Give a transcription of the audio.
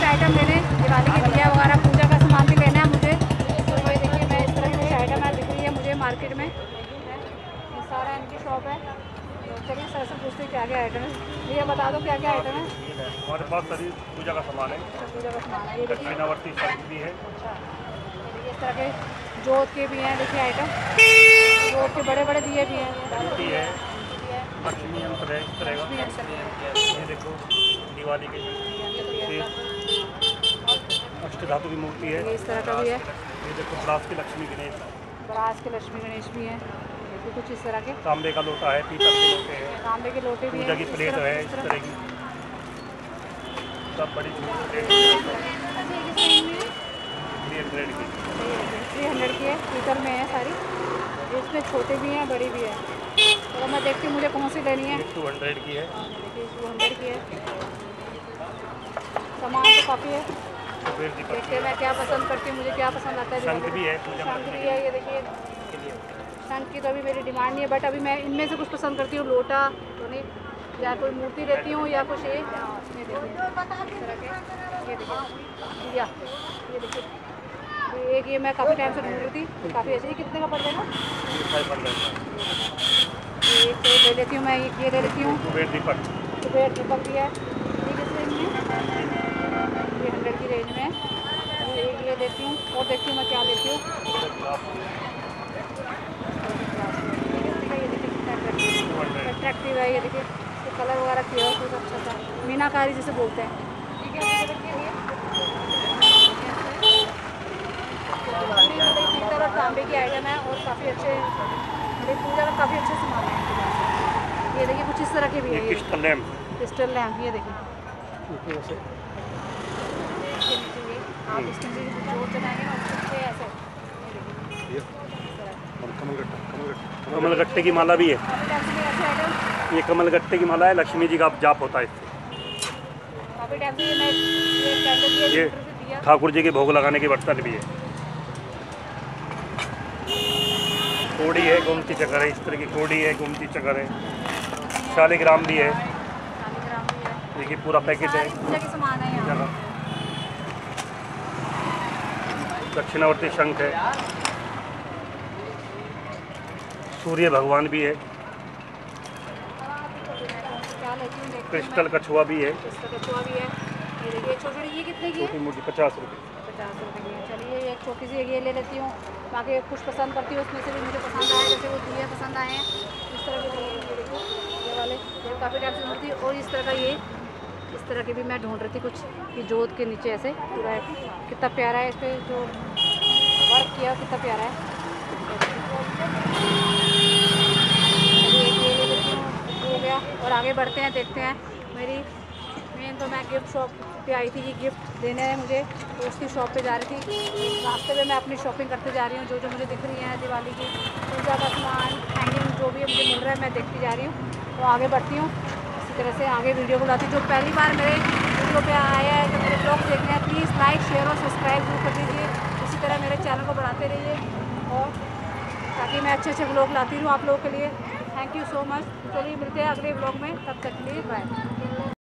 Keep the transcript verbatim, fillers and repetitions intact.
Item लेने, दिवाली की दिया वगैरह, पूजा का सामान भी लेना है मुझे। तो ये देखिए मैं इस तरह की कुछ आइटम है दिख रही है मुझे मार्केट में, ये सारा इनकी शॉप है। तो चलिए सर से पूछते हैं क्या क्या आइटम है। भैया बता दो क्या क्या आइटम है। हमारे पास सभी पूजा का सामान है। पूजा का सामान है, ये देखिए दक्षिणावर्ती शंख भी है। अच्छा, देखिए इस तरह के जोत के भी हैं, देखिए आइटम जोत के बड़े बड़े दिए भी हैं, घंटी है, लक्ष्मी यंत्र है इस तरह का। ये देखो दिवाली के अष्ट धातु की मूर्ति है, ये इस तरह का भी है। ये देखो ब्रास की लक्ष्मी गणेश, ब्रास के लक्ष्मी गणेश भी हैं, देखिए कुछ इस तरह के। तांबे का लोटा है, पीतल के लोटे हैं, तांबे के लोटे भी हैं, पूजा की प्लेट है इस तरह की, सब बड़ी प्लेट थ्री हंड्रेड की थ्री हंड्रेड की है, पीतल में है सारी। इसमें छोटे भी हैं बड़ी भी है। तो मैं देखती हूँ मुझे कौन सी लेनी है। टू हंड्रेड की है, देखिए टू हंड्रेड की है। सामान तो काफ़ी है, देखते हैं मैं क्या पसंद करती हूँ, मुझे क्या पसंद आता है। शंख भी है, शंख भी है, ये देखिए शंख की तो अभी मेरी डिमांड नहीं है, बट अभी मैं इनमें से कुछ पसंद करती हूँ। लोटा तो नहीं, या कोई मूर्ति लेती हूँ या कुछ ये ये देखिए दिया, ये देखिए एक ये मैं काफ़ी टाइम से ढूंढ रही थी, काफ़ी अच्छी। कितने का पड़ जाएगा? एक तो ले लेती हूँ मैं, एक ये ले लेती हूँ। कुबेर दीपक, कुबेर दीपक भी है, ठीक है रेंज में, थ्री हंड्रेड की रेंज में। एक ये लेती हूँ और देखती हूँ मैं क्या लेती हूँ। अट्रैक्टिव है, ये देखिए कलर वगैरह किया है बहुत अच्छा सा, मीनाकारी जिसे बोलते हैं। ठीक है पीतल और तांबे की आइटम है और काफ़ी अच्छे, मेरी पूजा का काफ़ी अच्छे सामान है। ये देखिए कुछ इस तरह के भी है, ये क्रिस्टल लैम्प, क्रिस्टल लैम्प, ये देखिए आप इसके नीचे जोत जलाएंगे ना उससे ऐसे, ये देखिए कमलगट्टे की माला भी है। ये कमलगट्टे की माला है, लक्ष्मी जी का जाप होता है इससे। काफ़ी टाइम से मैं ये कैंडल ये दिया, ठाकुर जी के भोग लगाने के बर्तन भी है। कोड़ी है, गोमती चक्कर है, इस तरह की कोड़ी है, गोमती चक्कर है, शालिग्राम भी है, देखिए पूरा पैकेट है। सामान है यहाँ। दक्षिणावर्ती शंख है, सूर्य भगवान भी है, क्रिस्टल कछुआ भी है, कछुआ भी है। ये देखिए छोटी ये कितने की है? छोटी मूर्ति पचास रुपये पचास रुपये की है। चलिए एक छोटी सी ये ले लेती हूँ, बाकी कुछ पसंद करती हूँ उसमें से भी मुझे पसंद आए, जैसे वो दिए पसंद आए हैं इस तरह के दिए, ये देखो ये वाले ये काफ़ी टाइम से मूर्ति। और इस तरह का ये इस तरह की भी मैं ढूंढ रही थी कुछ, कि जोत के नीचे ऐसे पूरा है, कितना प्यारा है, इस पर जो वर्क किया कितना प्यारा है। ये ले लेती हूँ, हो गया। और आगे बढ़ते हैं, देखते हैं। मेरी मेन तो मैं गिफ्ट शॉप पे आई थी, ये गिफ्ट देने है मुझे, तो उसकी शॉप पे जा रही थी। रास्ते में मैं अपनी शॉपिंग करते जा रही हूँ, जो जो मुझे दिख रही है दिवाली की पूजा का सामान, हैंगिंग जो भी मुझे मिल रहा है मैं देखती जा रही हूँ। तो आगे बढ़ती हूँ, इसी तरह से आगे वीडियो को लाती हूँ। जो पहली बार मेरे वीडियो पे आया है, जो मेरे ब्लॉग देख रहे हैं, प्लीज़ लाइक शेयर और सब्सक्राइब जरूर कर दीजिए। इसी तरह मेरे चैनल को बढ़ाते रहिए, और ताकि मैं अच्छे अच्छे ब्लॉग लाती रहूँ आप लोगों के लिए। Thank you so much. चलिए मिलते हैं अगले ब्लॉग में, तब तक के लिए बाय।